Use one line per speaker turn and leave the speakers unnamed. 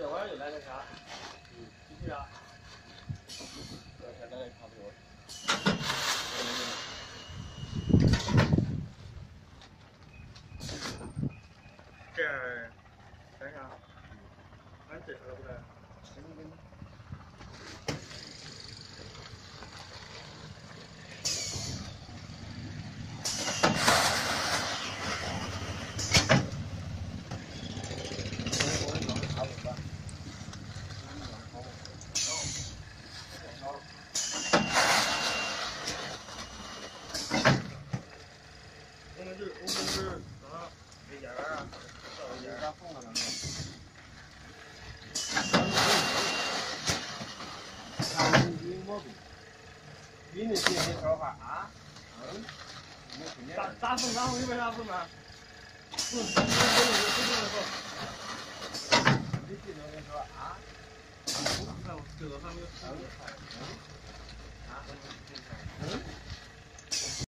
这玩意儿就来个啥？继续啊。
现在差不多。
这样，看啥？俺这个不来。
你那些说话啊？
咋分？然后你为啥分呢？不，
你记得我说啊？
这个还没有。